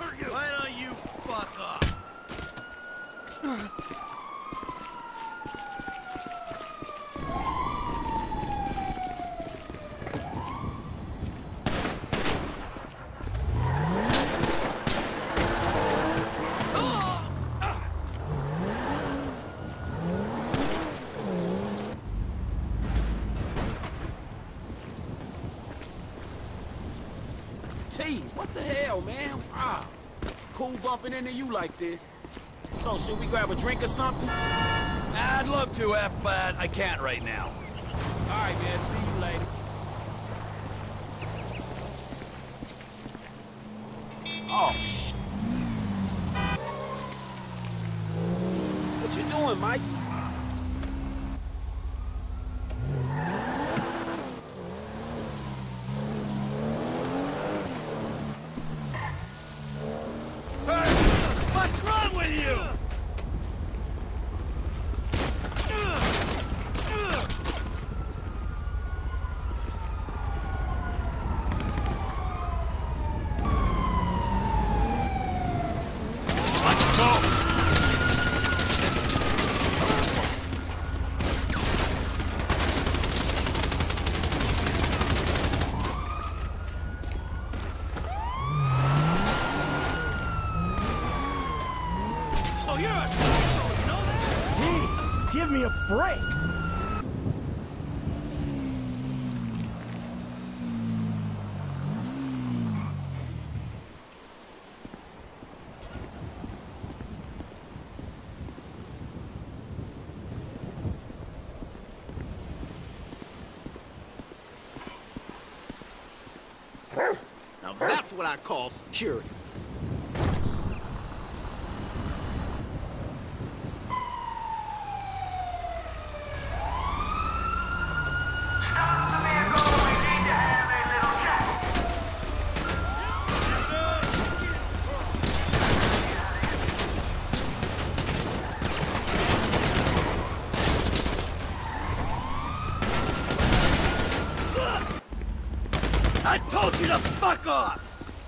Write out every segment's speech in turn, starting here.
Why don't you fuck off? T, what the hell, man? Wow. Cool bumping into you like this. So, should we grab a drink or something? I'd love to, F, but I can't right now. All right, man. See you later. Oh, shit. What you doing, Mike? What's wrong with you? Let's go. Oh, you're a psycho, you know that? Dee, give me a break! Now that's what I call security. I told you to fuck off!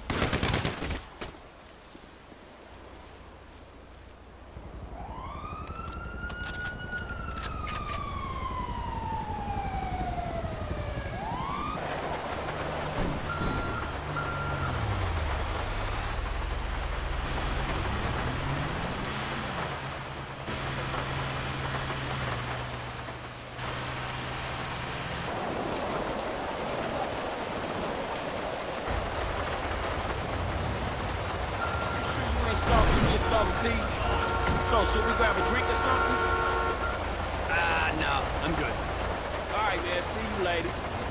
Something, T. So, should we grab a drink or something? No, I'm good. All right, man. See you later.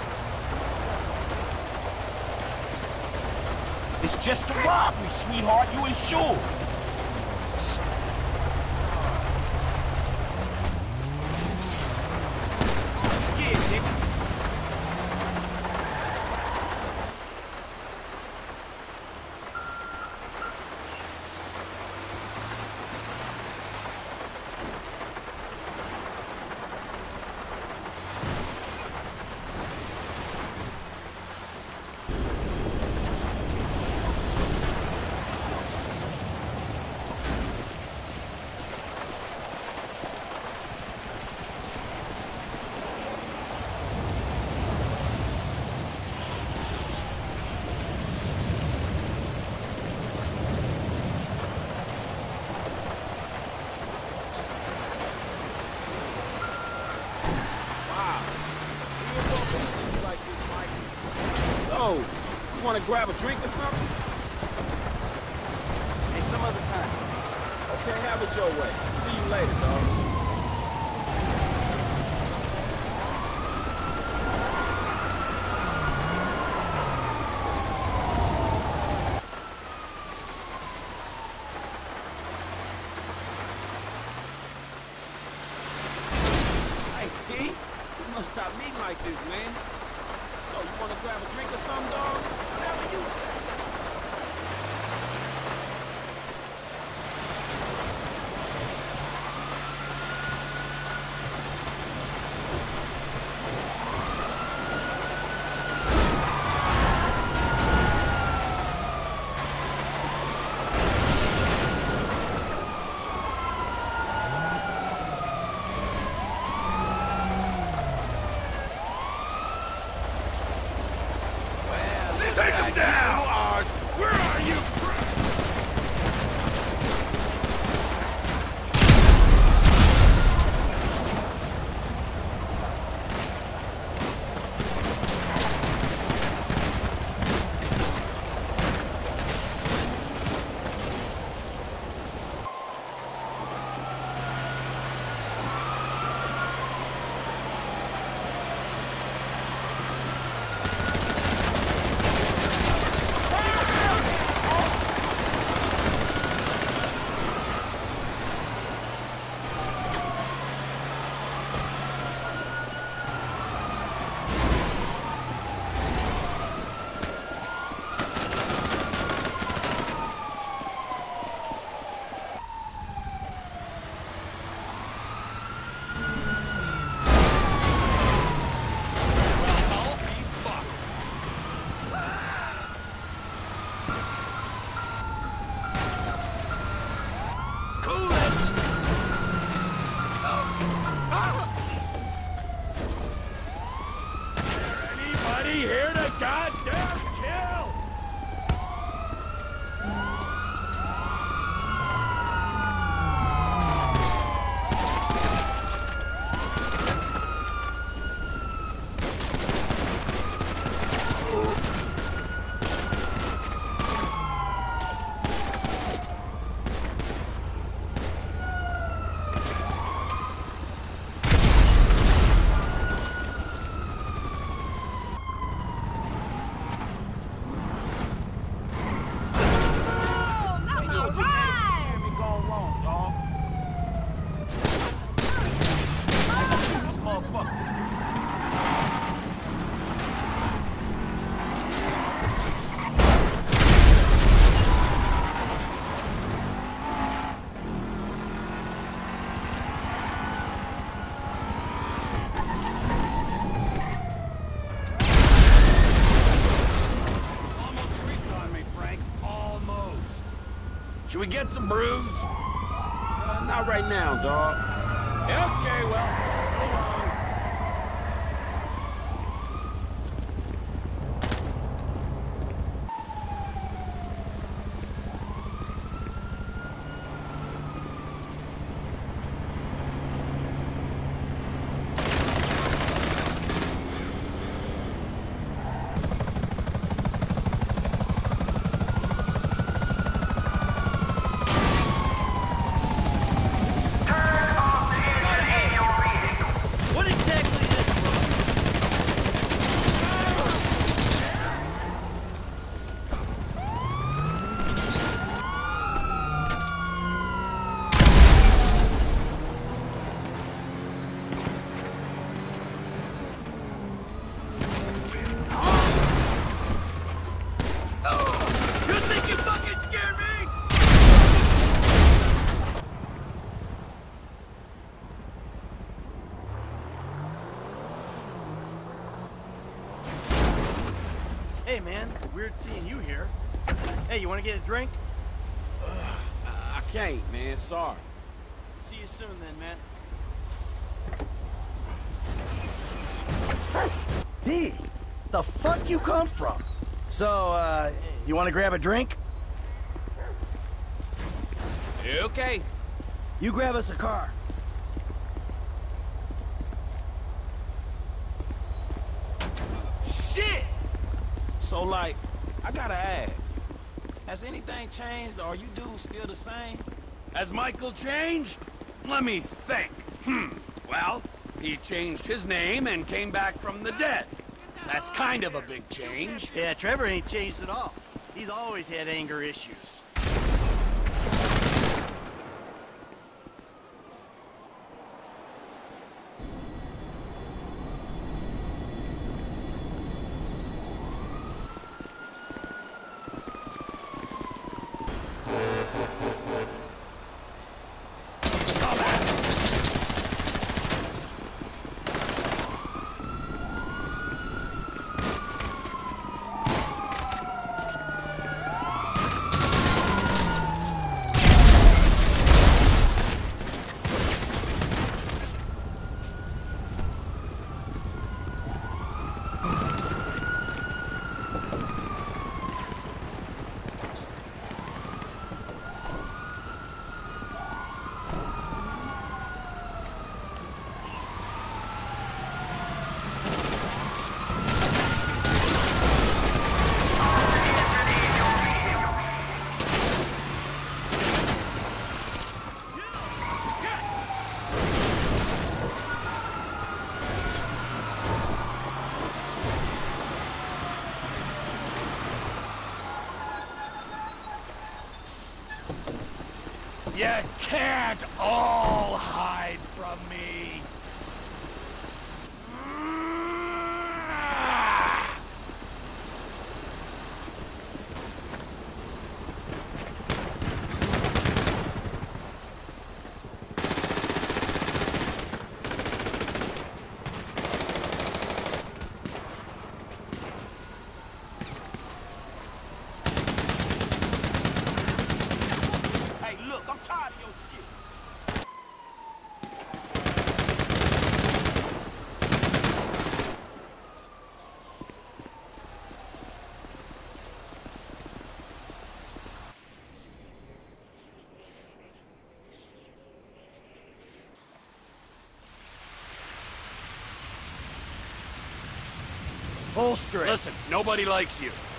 It's just a robbery, sweetheart. You insured. Yeah, nigga. So, you want to grab a drink or something? Hey, some other time. Okay, have it your way. See you later, dog. Hey, T, you must stop meeting like this, man. So, you want to grab a drink or something, dog? Whatever you say. Should we get some brews? Not right now, dog. Okay, well, so long. What exactly is wrong? You think you fucking scared me? Hey, man. Weird seeing you here. Hey, you want to get a drink? I can't, man. Sorry. See you soon then, man. D, the fuck you come from? So, you want to grab a drink? Okay. You grab us a car. Shit! So, like, I gotta ask. Has anything changed, or are you dudes still the same? Has Michael changed? Let me think. Well, he changed his name and came back from the dead. That's kind of a big change. Yeah, Trevor ain't changed at all. He's always had anger issues. You can't all hide from me. Hey, look, I'm tired of your shit. Pull straight. Listen, nobody likes you.